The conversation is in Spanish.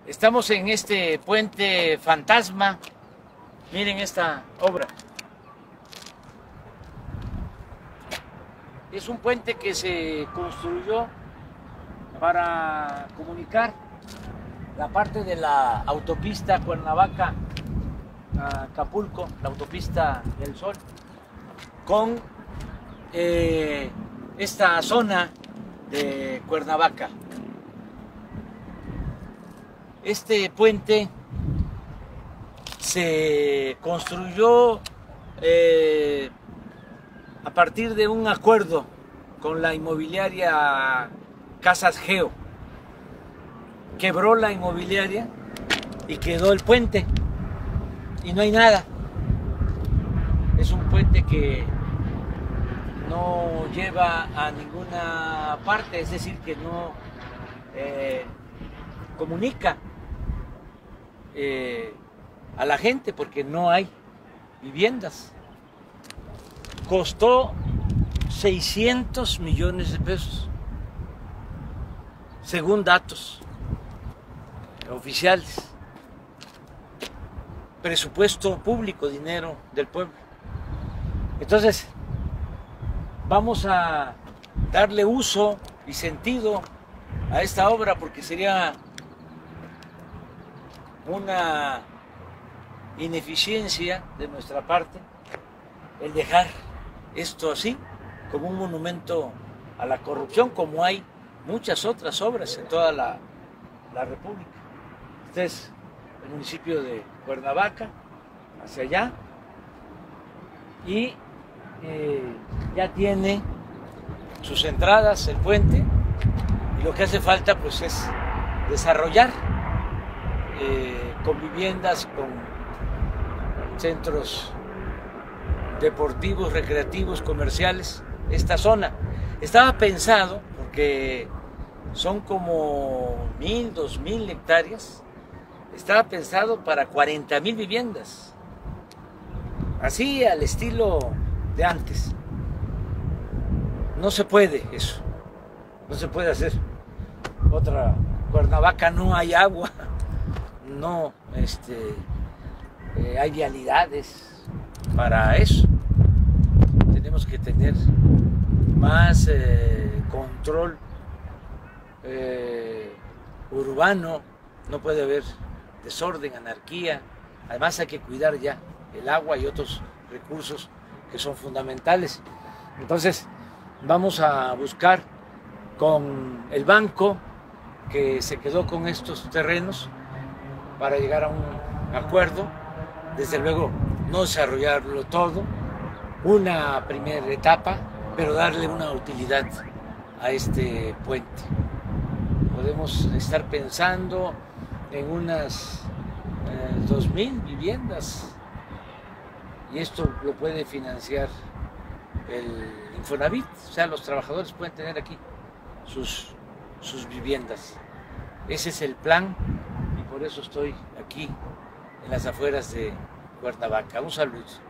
Estamos en este puente fantasma. Miren esta obra. Es un puente que se construyó para comunicar la parte de la autopista Cuernavaca a Acapulco, la autopista del Sol, con esta zona de Cuernavaca. Este puente se construyó a partir de un acuerdo con la inmobiliaria Casas Geo. Quebró la inmobiliaria y quedó el puente y no hay nada. Es un puente que no lleva a ninguna parte, es decir, que no comunica a la gente porque no hay viviendas. Costó 600 millones de pesos, según datos oficiales. Presupuesto público, dinero del pueblo. Entonces, vamos a darle uso y sentido a esta obra porque sería una ineficiencia de nuestra parte el dejar esto así, como un monumento a la corrupción, como hay muchas otras obras en toda la República. Este es el municipio de Cuernavaca, hacia allá, y ya tiene sus entradas el puente, y lo que hace falta pues es desarrollar con viviendas, con centros deportivos, recreativos, comerciales, esta zona. Estaba pensado, porque son como 1,000, 2,000 hectáreas, estaba pensado para 40,000 viviendas, así al estilo de antes. No se puede eso, no se puede hacer otra Cuernavaca, no hay agua, no hay vialidades para eso. Tenemos que tener más control urbano, no puede haber desorden, anarquía. Además hay que cuidar ya el agua y otros recursos que son fundamentales. Entonces vamos a buscar con el banco que se quedó con estos terrenos para llegar a un acuerdo. Desde luego no desarrollarlo todo, una primera etapa, pero darle una utilidad a este puente. Podemos estar pensando en unas 2,000 viviendas, y esto lo puede financiar el Infonavit, o sea, los trabajadores pueden tener aquí sus viviendas. Ese es el plan y por eso estoy aquí en las afueras de Cuernavaca. Un saludo.